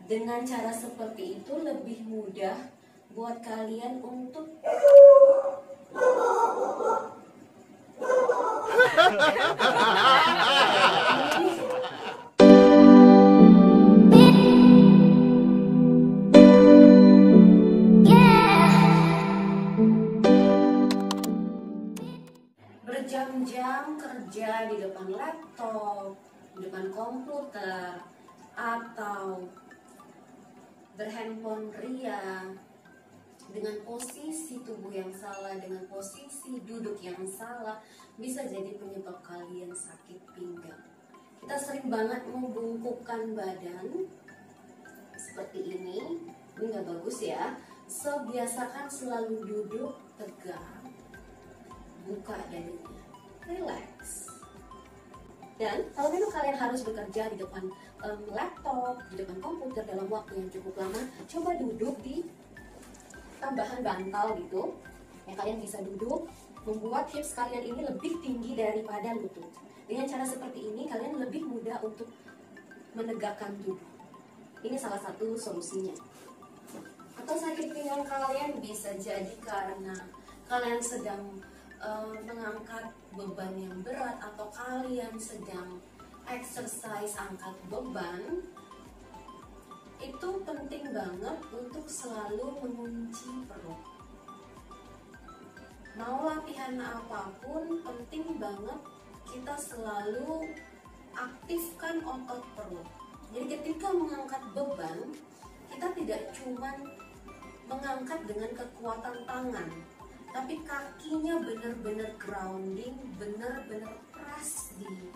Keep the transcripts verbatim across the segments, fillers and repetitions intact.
Dengan cara seperti itu lebih mudah buat kalian untuk berjam-jam kerja di depan laptop, di depan komputer, atau berhandphone ria dengan posisi tubuh yang salah, dengan posisi duduk yang salah, bisa jadi penyebab kalian sakit pinggang. Kita sering banget membungkukkan badan seperti ini, ini nggak bagus ya. So, biasakan selalu duduk tegak, buka dadanya, relax. Dan kalau memang kalian harus bekerja di depan um, laptop, di depan komputer dalam waktu yang cukup lama, coba duduk di tambahan bantal gitu. Yang kalian bisa duduk, membuat hips kalian ini lebih tinggi daripada lutut. Dengan cara seperti ini, kalian lebih mudah untuk menegakkan tubuh. Ini salah satu solusinya. Atau sakit pinggang kalian bisa jadi karena kalian sedang uh, mengangkat beban yang berat, atau kalian sedang exercise angkat beban. Itu penting banget untuk selalu mengunci perut. Mau latihan apapun, penting banget kita selalu aktifkan otot perut. Jadi ketika mengangkat beban, kita tidak cuma mengangkat dengan kekuatan tangan, tapi kakinya benar-benar grounding, benar-benar press di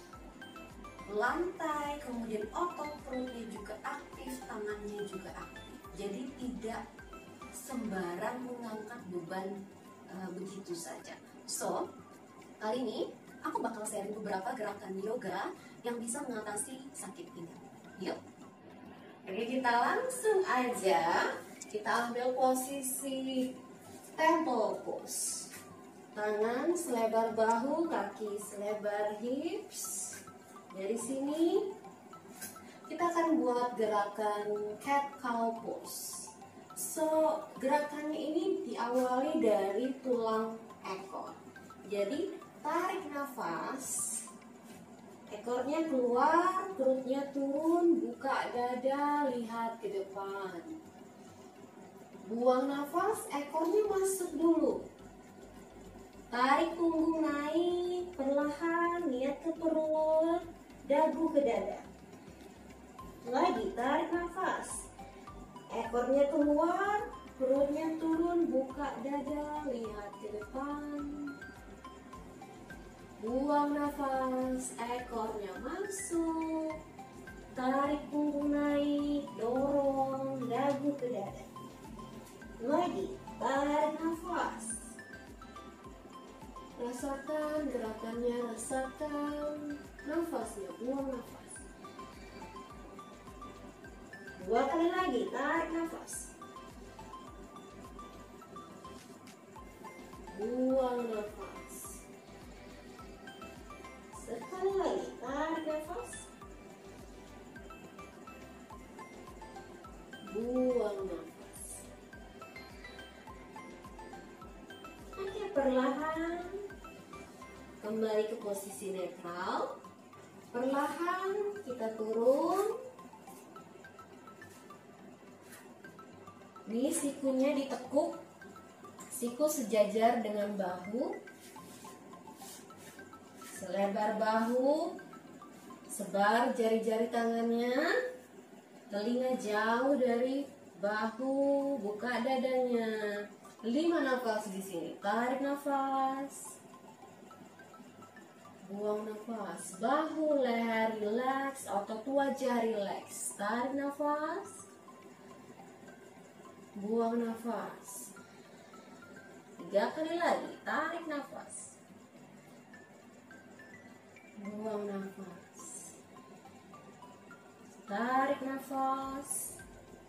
lantai, kemudian otot perutnya juga aktif, tangannya juga aktif. Jadi tidak sembarang mengangkat beban uh, begitu saja. So, kali ini aku bakal sharing beberapa gerakan yoga yang bisa mengatasi sakit pinggang. Yuk. Oke, kita langsung aja kita ambil posisi temple pose. Tangan selebar bahu, kaki selebar hips. Dari sini kita akan buat gerakan cat cow pose. So, gerakannya ini diawali dari tulang ekor. Jadi tarik nafas, ekornya keluar, perutnya turun, buka dada, lihat ke depan. Buang nafas, ekornya masuk dulu. Tarik punggung naik, perlahan, lihat ke perut, dagu ke dada. Lagi tarik nafas, ekornya keluar, perutnya turun, buka dada, lihat ke depan. Buang nafas, ekornya masuk, tarik punggung naik, dorong, dagu ke dada. Lagi tarik nafas, rasakan gerakannya, rasakan nafasnya, buang nafas. Dua kali lagi, tarik nafas, buang nafas. Sekali lagi, tarik nafas, buang nafas. Oke, perlahan kembali ke posisi netral. Perlahan kita turun. Ini sikunya ditekuk, siku sejajar dengan bahu, selebar bahu, sebar jari-jari tangannya, telinga jauh dari bahu, buka dadanya. Lima nafas di sini. Tarik nafas, buang nafas, bahu, leher rileks, otot wajah rileks. Tarik nafas, buang nafas. Tiga kali lagi, tarik nafas, buang nafas, tarik nafas,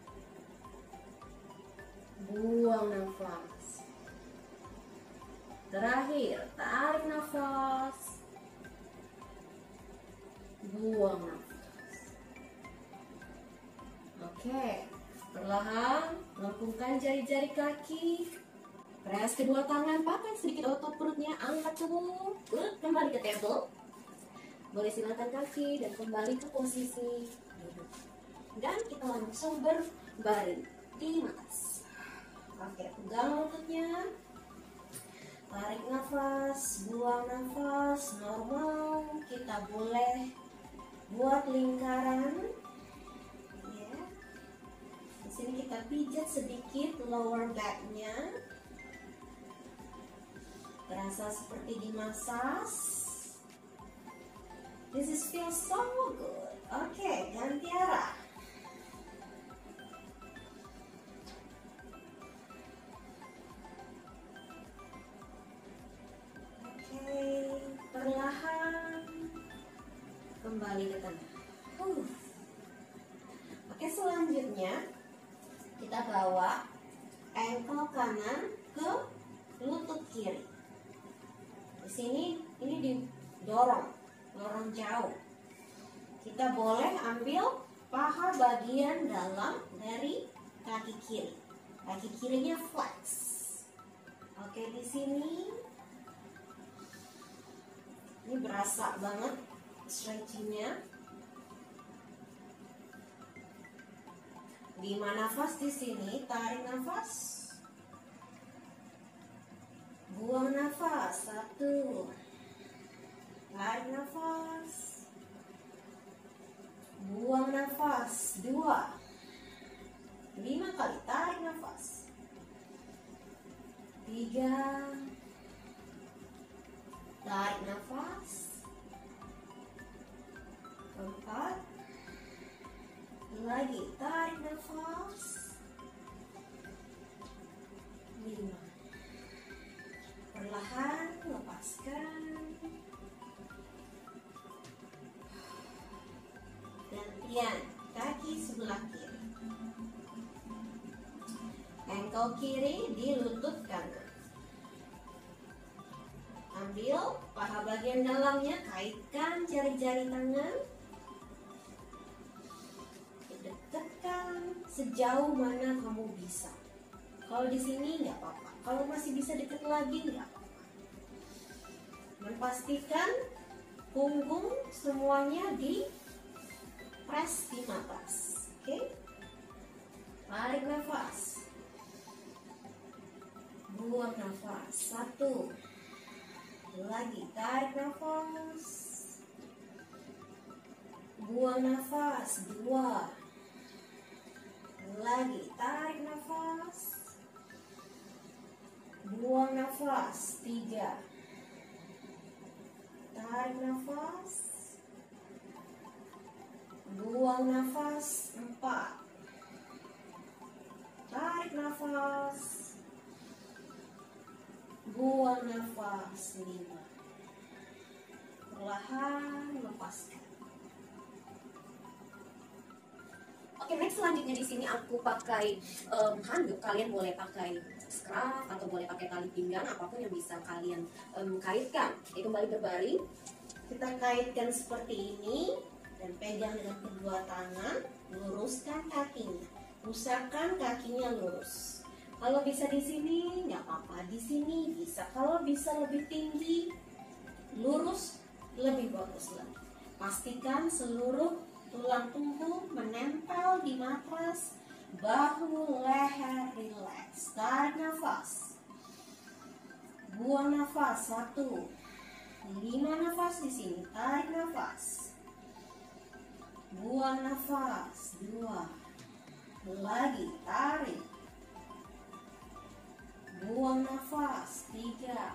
buang nafas. Terakhir, tarik nafas, buang nafas. Oke, perlahan lengkungkan jari-jari kaki. Press kedua tangan, pakai sedikit otot perutnya, angkat tubuh. Good, kembali ke table. Boleh silakan kaki dan kembali ke posisi duduk. Dan kita langsung berbaring di atas. Oke, pegang lututnya. Tarik nafas, buang nafas, normal. Kita boleh buat lingkaran. Ya. Di sini kita pijat sedikit lower back-nya. Terasa seperti dimasas. This is feel so good. Oke, ganti arah. Oke, perlahan kembali ke tengah. Uh. Oke, selanjutnya kita bawa ankle kanan ke lutut kiri. Di sini ini didorong, dorong jauh. Kita boleh ambil paha bagian dalam dari kaki kiri. Kaki kirinya flex. Oke, di sini ini berasa banget stretchingnya. Lima nafas di sini, tarik nafas. Buang nafas, satu. Tarik nafas. Buang nafas, dua. Lima kali, tarik nafas. Tiga. Tarik nafas. Empat. Lagi, tarik nafas. Lima. Perlahan lepaskan. Gantian kaki sebelah kiri. Ankle kiri di lutut kanan. Ambil paha bagian dalamnya, kaitkan jari-jari tangan. Dekatkan sejauh mana kamu bisa. Kalau di sini nggak apa-apa. Kalau masih bisa dekat lagi nggak apa-apa. Memastikan punggung semuanya di press di atas. Oke? Tarik nafas. Buang nafas. Satu. Lagi tarik nafas. Buang nafas. Dua. Lagi tarik nafas. Buang nafas. Tiga. Tarik nafas. Buang nafas. Empat. Tarik nafas. Buang nafas. Lima. Perlahan lepaskan. Oke, next selanjutnya di sini aku pakai um, handuk. Kalian boleh pakai scarf atau boleh pakai tali pinggang, apapun yang bisa kalian um, kaitkan. Oke, kembali berbaring. Kita kaitkan seperti ini dan pegang dengan kedua tangan. Luruskan kakinya. Usahakan kakinya lurus. Kalau bisa di sini nggak apa-apa. Di sini bisa. Kalau bisa lebih tinggi, lurus, lebih bagus lagi. Pastikan seluruh tulang punggung menempel di matras, bahu, leher, relax. Tarik nafas. Buang nafas. Satu. Lima nafas di sini. Tarik nafas. Buang nafas. Dua. Lagi. Tarik. Buang nafas. Tiga.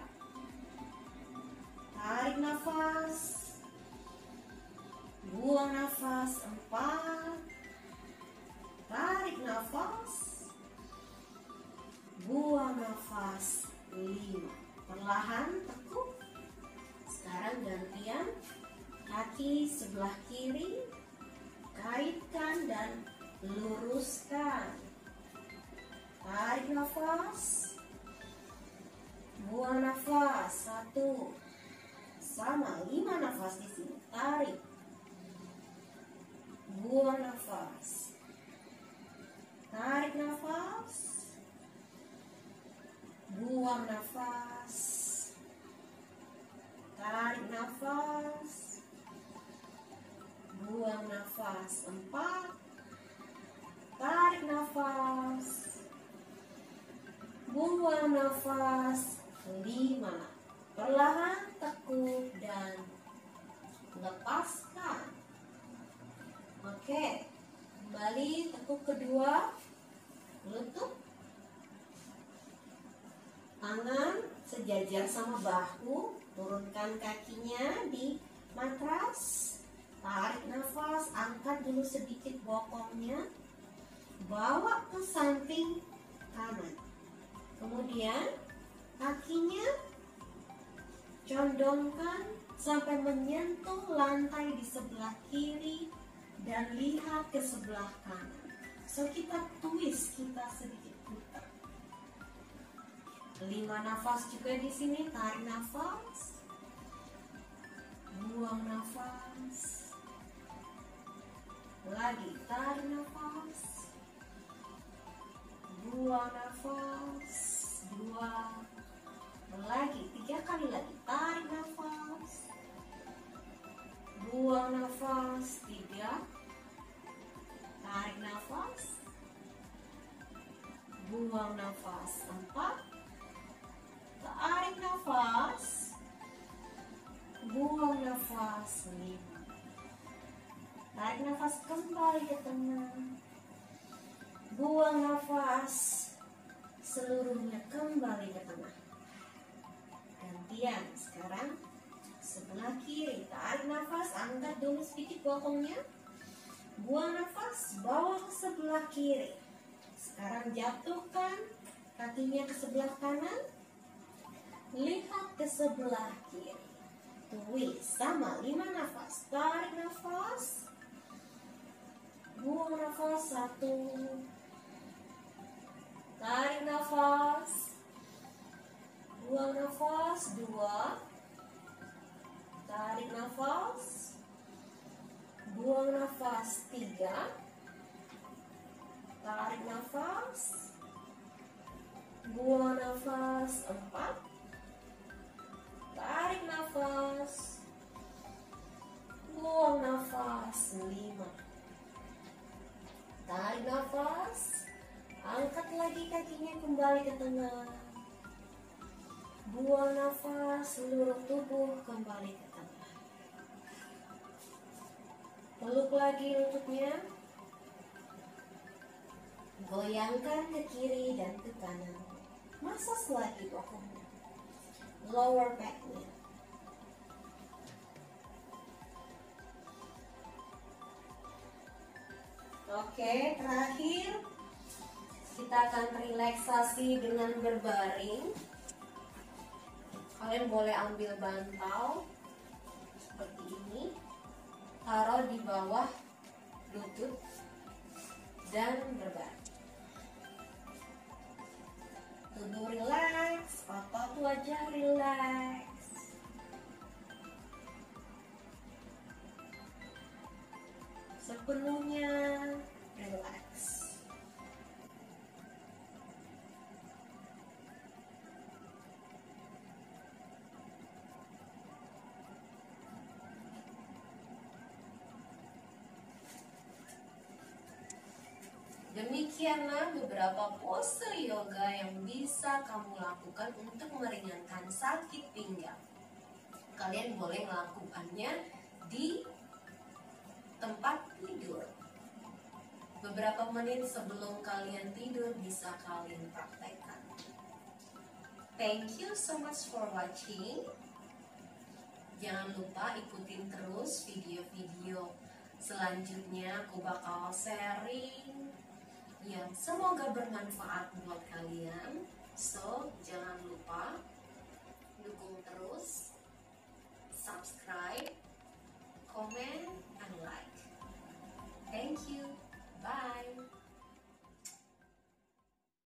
Tarik nafas. Buang nafas. Empat. Tarik nafas. Buang nafas. Lima. Perlahan tekuk. Sekarang gantian. Kaki sebelah kiri. Kaitkan dan luruskan. Tarik nafas. Buang nafas. Satu. Sama. Lima nafas di sini. Tarik. Buang nafas. nafas empat, tarik nafas, buang nafas lima. Perlahan tekuk dan lepaskan. Oke, kembali tekuk kedua, lutut, tangan sejajar sama bahu, turunkan kakinya di matras, tarik nafas, angkat dulu sedikit bokongnya, bawa ke samping kanan, kemudian kakinya condongkan sampai menyentuh lantai di sebelah kiri dan lihat ke sebelah kanan. So kita twist, kita sedikit putar. Lima nafas juga di sini, tarik nafas, buang nafas, lagi tarik nafas, buang nafas, dua, lagi tiga kali lagi, tarik nafas, buang nafas, tiga, tarik nafas, buang nafas, empat, tarik nafas, buang nafas, lima, tarik nafas kembali ke tengah, buang nafas, seluruhnya kembali ke tengah. Gantian, sekarang sebelah kiri, tarik nafas, angkat dulu sedikit bokongnya, buang nafas, bawa ke sebelah kiri. Sekarang jatuhkan kakinya ke sebelah kanan, lihat ke sebelah kiri, twist sama lima nafas, tarik nafas, buang nafas, satu, tarik nafas, buang nafas, dua, tarik nafas, buang nafas, tiga, tarik nafas, buang nafas, empat, tarik nafas, buang nafas, lima, tarik nafas, angkat lagi kakinya kembali ke tengah, buang nafas, seluruh tubuh kembali ke tengah, peluk lagi lututnya, goyangkan ke kiri dan ke kanan, masas lagi bokongnya, lower backnya. Oke, terakhir kita akan relaksasi dengan berbaring. Kalian boleh ambil bantal seperti ini, taruh di bawah lutut dan berbaring. Tubuh rileks, otot wajah rileks. Sepenuhnya rileks. Demikianlah beberapa pose yoga yang bisa kamu lakukan untuk meringankan sakit pinggang. Kalian boleh melakukannya di tempat tidur. Beberapa menit sebelum kalian tidur bisa kalian praktekkan. Thank you so much for watching. Jangan lupa ikutin terus video-video selanjutnya. Aku bakal sharing yang semoga bermanfaat buat kalian. So, jangan lupa